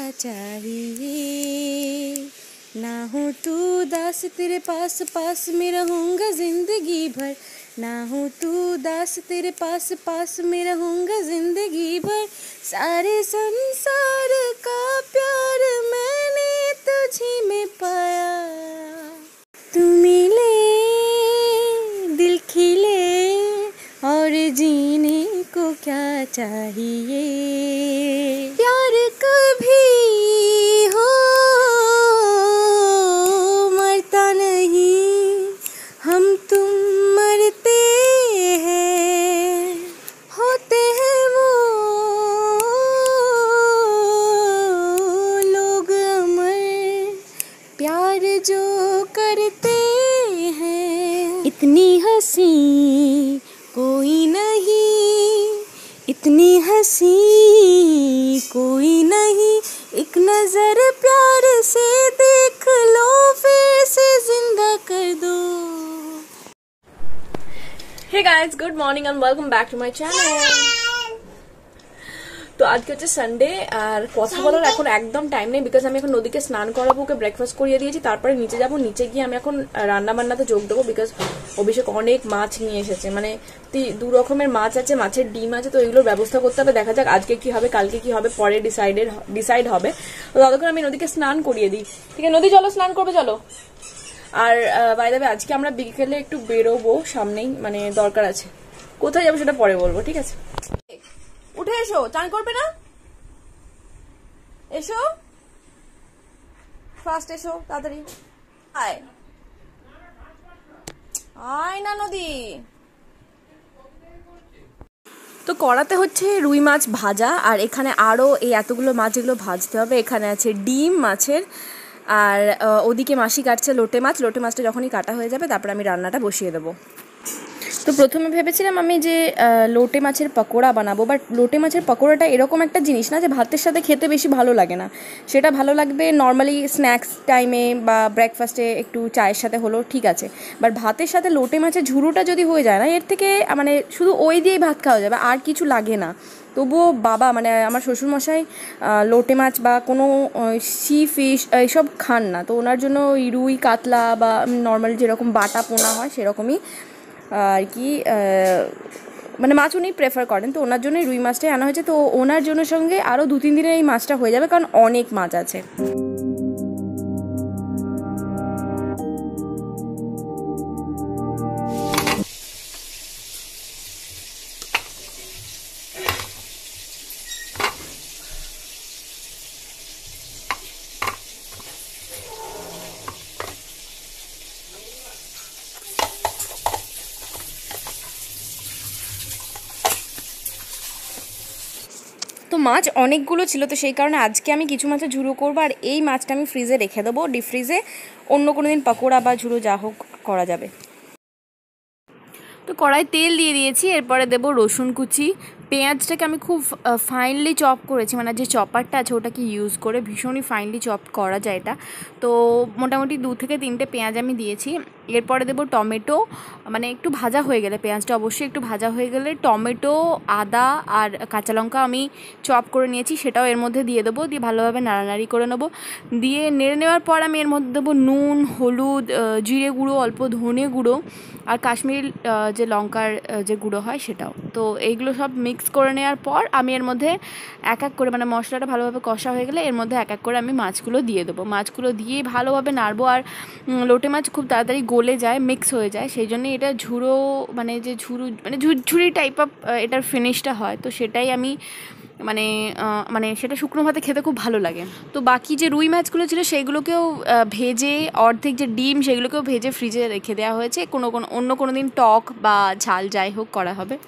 चाहिए। ना हो तू दास तेरे पास पास में रहूँगा जिंदगी भर, ना हो तू दास तेरे पास पास में रहूँगा जिंदगी भर। सारे संसार का प्यार मैंने तुझी में पाया, तू मिले दिल खिले और जीने को क्या चाहिए। प्यार कभी हो मरता नहीं, हम तुम मरते हैं, होते हैं वो लोग अमर प्यार जो करते हैं। इतनी हंसी कोई नहीं, इतनी हंसी कोई नहीं, एक नजर प्यार से देख लो फिर से जिंदा कर दो। Hey guys, good morning and welcome back to my channel. তো আজকে হচ্ছে সানডে আর কথা বলার এখন একদম টাইম নেই, বিকজ আমি এখন নদীকে স্নান করাবো, ওকে ব্রেকফাস্ট করিয়ে দিয়েছি, তারপরে নিচে যাব, নিচে গিয়ে আমি এখন রান্না বান্নাতে যোগ দেবো, বিকজ অভিষেক অনেক মাছ নিয়ে এসেছে, মানে 2 রকমের মাছ আছে, মাছের ডিম আছে, তো এগুলোর ব্যবস্থা করতে হবে। দেখা যাক আজকে কি হবে, কালকে কি হবে, পরে ডিসাইড হবে। তো ততক্ষণ আমি নদীকে স্নান করিয়ে দিই। ঠিক আছে নদী, চলো স্নান করবে চলো। আর বাই দ্য ওয়ে আজকে আমরা বিকেলে একটু বেরোবো, সামনেই মানে দরকার আছে, কোথায় যাবো সেটা পরে বলবো, ঠিক আছে? উঠে এসো, চান করবে না? এসো ফাস্ট, এসো তাড়াতাড়ি, আয় আয় না নদী। তো কড়াতে হচ্ছে রুই মাছ ভাজা, আর এখানে আরো এই এতগুলো মাছ যেগুলো ভাজতে হবে। এখানে আছে ডিম মাছের, আর ওদিকে মাসি কাটছে লোটে মাছ। লোটে মাছটা যখনই কাটা হয়ে যাবে তারপরে আমি রান্নাটা বসিয়ে দেবো। তো প্রথমে ভেবেছিলাম আমি যে লোটে মাছের পকোড়া বানাবো, বাট লোটে মাছের পকোড়াটা এরকম একটা জিনিস না যে ভাতের সাথে খেতে বেশি ভালো লাগে না। সেটা ভালো লাগবে নর্মালি স্ন্যাক্স টাইমে বা ব্রেকফাস্টে একটু চায়ের সাথে হলো, ঠিক আছে, বাট ভাতের সাথে লোটে মাছের ঝুড়োটা যদি হয়ে যায় না, এর থেকে মানে শুধু ওই দিয়েই ভাত খাওয়া যাবে, আর কিছু লাগে না। তবুও বাবা মানে আমার শ্বশুরমশাই লোটে মাছ বা কোনো সি ফিশ এইসব খান না, তো ওনার জন্য ওই রুই কাতলা বা নর্মাল যেরকম বাটা পোনা হয় সেরকমই আর কি মানে মাছ উনি প্রেফার করেন, তো ওনার জন্যই রুই মাছটাই আনা হয়েছে। তো ওনার জন্য সঙ্গে আরও 2-3 দিনে এই মাছটা হয়ে যাবে, কারণ অনেক মাছ আছে। তো মাছ অনেকগুলো ছিল, তো সেই কারণে আজকে আমি কিছু মাছের ঝুড়ো করবো, আর এই মাছটা আমি ফ্রিজে রেখে দেবো, ডিপ ফ্রিজে। অন্য কোনো দিন পকোড়া বা ঝুড়ো যা হোক করা যাবে। তো কড়াই তেল দিয়ে দিয়েছি, এরপরে দেবো রসুন কুচি। পেঁয়াজটাকে আমি খুব ফাইনলি চপ করেছি, মানে যে চপারটা আছে ওটাকে ইউজ করে ভীষণই ফাইনলি চপ করা যায় এটা। তো মোটামুটি 2 থেকে 3টে পেঁয়াজ আমি দিয়েছি। এরপরে দেবো টমেটো, মানে একটু ভাজা হয়ে গেলে, পেঁয়াজটা অবশ্যই একটু ভাজা হয়ে গেলে টমেটো, আদা আর কাঁচা লঙ্কা আমি চপ করে নিয়েছি, সেটাও এর মধ্যে দিয়ে দেবো, দিয়ে ভালোভাবে নাড়ানাড়ি করে নেবো। দিয়ে নেড়ে নেওয়ার পর আমি এর মধ্যে দেবো নুন, হলুদ, জিরে গুঁড়ো, অল্প ধনে গুঁড়ো আর কাশ্মীরি যে লঙ্কার যে গুঁড়ো হয় সেটাও। তো এইগুলো সব মিক্স করে নেওয়ার পর আমি এর মধ্যে এক এক করে, মানে মশলাটা ভালোভাবে কষা হয়ে গেলে এর মধ্যে এক এক করে আমি মাছগুলো দিয়ে দেবো। মাছগুলো দিয়ে ভালোভাবে নাড়বো, আর লোটে মাছ খুব তাড়াতাড়ি গলে যায়, মিক্স হয়ে যায়, সেই জন্যই এটা ঝুড়ো মানে যে মানে ঝুরঝুরি টাইপ অফ এটার ফিনিশটা হয়। তো সেটাই আমি মানে সেটা শুকনো ভাতে খেতে খুব ভালো লাগে। তো বাকি যে রুই মাছগুলো ছিল সেইগুলোকেও ভেজে, অর্ধেক যে ডিম সেগুলোকেও ভেজে ফ্রিজে রেখে দেওয়া হয়েছে, অন্য কোনো দিন টক বা ঝাল যাই হোক করা হবে।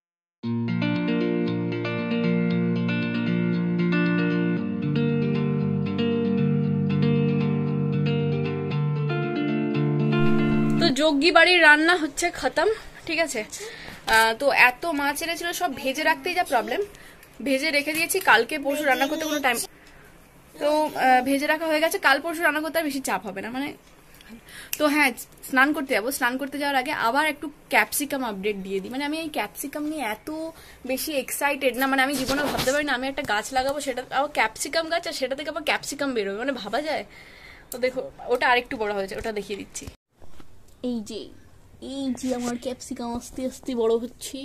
তো যোগ্যী বাড়ির রান্না হচ্ছে খতম, ঠিক আছে। তো এত মাছ এনেছিল, সব ভেজে রাখতেই যা প্রবলেম, ভেজে রেখে দিয়েছি, কালকে পরশু রান্না করতে কোনো টাইম, তো ভেজে রাখা হয়ে গেছে, কাল পরশু রান্না করতে আর বেশি চাপ হবে না, মানে তো হ্যাঁ, স্নান করতে যাবো। স্নান করতে যাওয়ার আগে আবার একটু ক্যাপসিকাম আপডেট দিয়ে দিই। মানে আমি এই ক্যাপসিকাম নিয়ে এত বেশি এক্সাইটেড না, মানে আমি জীবনে ভাবতে পারি না আমি একটা গাছ লাগাবো, সেটা আবার ক্যাপসিকাম গাছ, আর সেটা থেকে আবার ক্যাপসিকাম বেরোবে, মানে ভাবা যায়? তো দেখো ওটা আরেকটু বড় হয়েছে, ওটা দেখিয়ে দিচ্ছি। এই যে আমার ক্যাপসিকাম আস্তে আস্তে বড় হচ্ছে।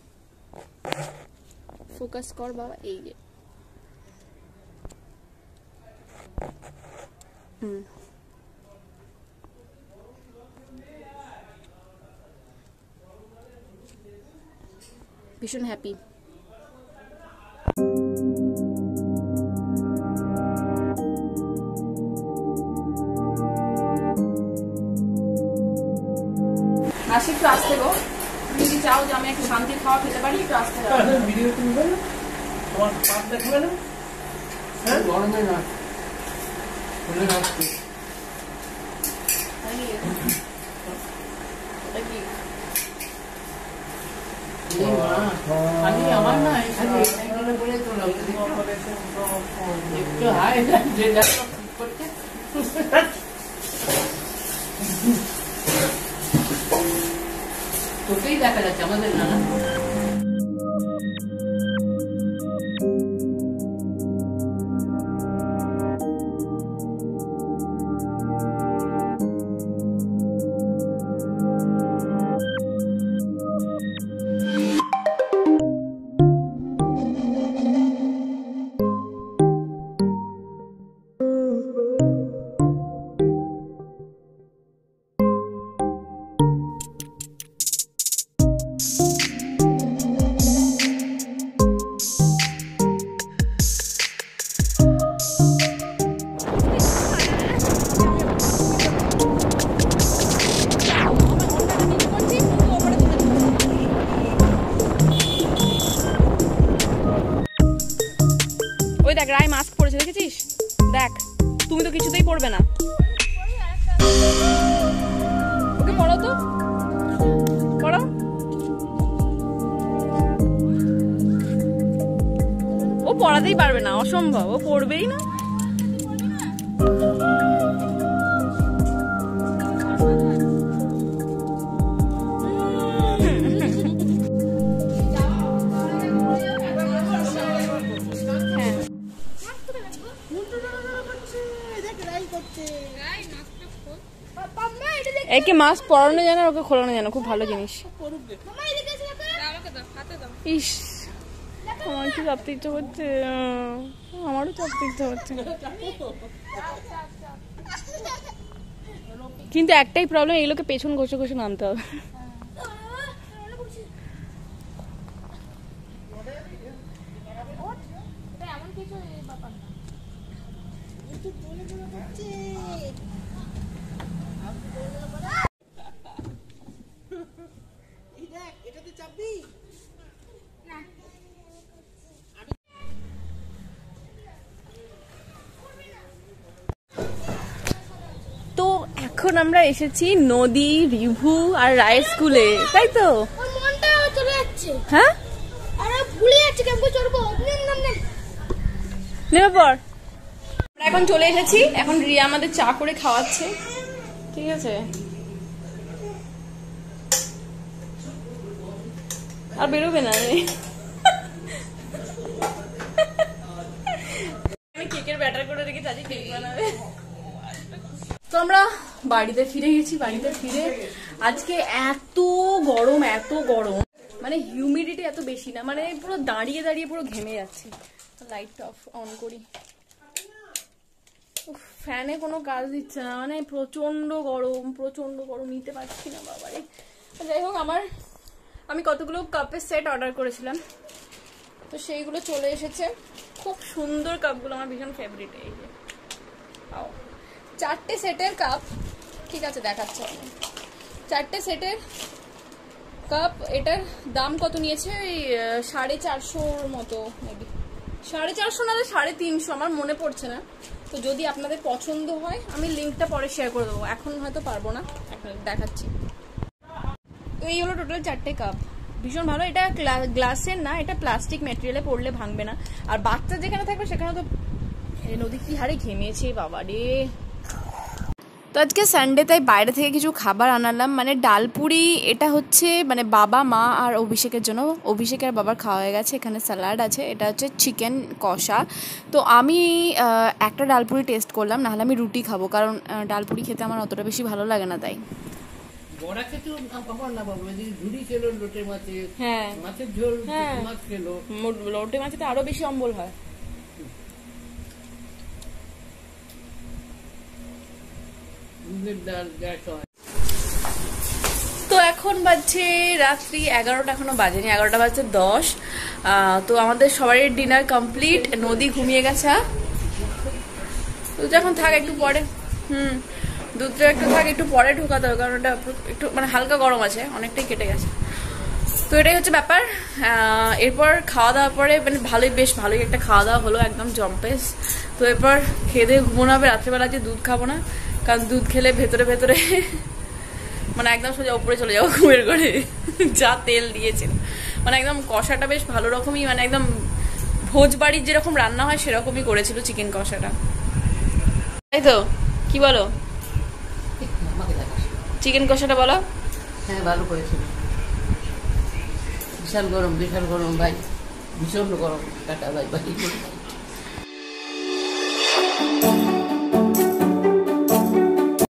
ফোকাস কর বাবা। এই যে ভীষণ হ্যাপি। আসি একটু আসতে গো, তুমি যদি চাও যে আমি একটু শান্তির খাওয়া খেতে পারি, একটু আসতে যাও। ভিডিও তুলবে না, তোমার পাট দেখাবে না, হ্যাঁ গরমে না খুলে রাখতে। আমার না বলে তো একটু হাই যে করতে তোকেই দেখা যাচ্ছে, আমাদের না। দেখ রায় মাস্ক পরেছে, দেখেছিস? দেখ, তুমি তো কিছুতেই পরবে না। ওকে পড়ো তো, পড়ো। ও পড়াতেই পারবে না, অসম্ভব, ও পড়বেই না। একে মাস্ক পরানো জানে, ওকে খোলানো জানো, খুব ভালো জিনিস। ইস, আমার কি চাপতে ইচ্ছে করছে, আমারও চাপতে ইচ্ছে হচ্ছে, কিন্তু একটাই প্রবলেম, এগুলোকে পেছন ঘষে ঘষে নামতে হবে। তো এখন আমরা এসেছি নদী, রিভু আর রায়ের স্কুলে, তাই তো? হ্যাঁ, নেমে পড়। এখন চলে এসেছি, এখন রিয়া আমাদের চা করে খাওয়াচ্ছে, ঠিক আছে? আর বেরোবে না রে। আমি কেকের ব্যাটার করে রেখেছি, আজকে কেক বানাবে। তো আমরা বাড়িতে ফিরে গেছি। বাড়িতে ফিরে আজকে এত গরম, এত গরম, মানে হিউমিডিটি এত বেশি না, মানে পুরো দাঁড়িয়ে দাঁড়িয়ে পুরো ঘেমে যাচ্ছে। লাইটটা অন করি, ফ্যানে কোনো কাজ দিচ্ছে না, মানে প্রচন্ড গরম, প্রচন্ড গরম, নিতে পারছি না বাবারে। যাই হোক, আমি কতগুলো কাপের সেট অর্ডার করেছিলাম, তো সেইগুলো চলে এসেছে। খুব সুন্দর কাপগুলো, আমার ভীষণ ফেভারিট। এই যে 4টে সেটের কাপ, ঠিক আছে দেখাচ্ছে, 4টে সেটের কাপ। এটার দাম কত নিয়েছে? ওই 450 মতো, মেবি 450 না 350, আমার মনে পড়ছে না। তো যদি আপনাদের পছন্দ হয় আমি লিঙ্কটা পরে শেয়ার করে দেবো, এখন হয়তো পারবো না, এখন দেখাচ্ছি। তো এই হলো টোটাল 4টে কাপ, ভীষণ ভালো। এটা গ্লাসের না, এটা প্লাস্টিক ম্যাটেরিয়ালে, পড়লে ভাঙবে না। আর বাচ্চা যেখানে থাকবে সেখানে তো নদী কি হারে ঘেমেছে বাবা রে। তো আজকে সানডে, তাই বাইরে থেকে কিছু খাবার আনালাম, মানে ডালপুরি। এটা হচ্ছে মানে বাবা, মা আর অভিষেকের জন্য। অভিষেক আর বাবার খাওয়া হয়ে গেছে। এখানে স্যালাড আছে, এটা হচ্ছে চিকেন কষা। তো আমি একটা ডালপুরি টেস্ট করলাম, নাহলে আমি রুটি খাবো, কারণ ডালপুরি খেতে আমার অতটা বেশি ভালো লাগে না তাই। বড়া খেতেও পাবো না বাবু, এদিকে ঝুড়ি খেলো লোটে মাছের, হ্যাঁ মাছের ঝোল, হ্যাঁ। মাছ খেলো। লোটে মাছে তো আরো বেশি অম্বল হয়। মুগের ডাল গ্যাস হয়। তো এখন বাজছে রাত্রি 11টা, এখনো বাজেনি, 11টা বাজছে 10। তো আমাদের সবারই ডিনার কমপ্লিট। নদী ঘুমিয়ে গেছে। দুধটা এখন থাক, একটু পরে দুধটা একটু থাক, একটু পরে ঢোকাতে হবে, কারণ ওটা একটু মানে হালকা গরম আছে, অনেকটাই কেটে গেছে। তো এটাই হচ্ছে ব্যাপার। এরপর খাওয়া দাওয়ার পরে মানে বেশ ভালোই একটা খাওয়া দাওয়া হলো, একদম জম্পেস। তো এরপর খেয়ে দিয়ে ঘুমোনো হবে। রাত্রেবেলা যে দুধ খাবো না, কারণ দুধ খেলে ভেতরে ভেতরে মানে একদম সোজা উপরে চলে যাবো ঘুমের ঘরে। যা তেল দিয়েছিল, মানে একদম কষাটা বেশ ভালো রকমই, মানে একদম ভোজ বাড়ির যেরকম রান্না হয় সেরকমই করেছিল চিকেন কষাটা, তাই তো? কি বলো আমাকে দেখাস। চিকেন কষাটা বলো। হ্যাঁ ভালো করেছিল। বিশাল গরম ভাই, ভীষণ গরম। Tata, bye by.